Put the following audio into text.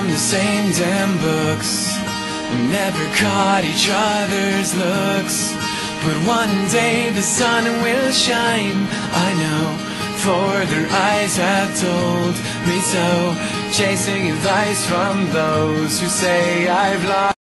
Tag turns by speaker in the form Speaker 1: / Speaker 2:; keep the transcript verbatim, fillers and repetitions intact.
Speaker 1: from the same damn books. We never caught each other's looks, but one day the sun will shine, I know, for their eyes have told me so. Chasing advice from those who say I've lost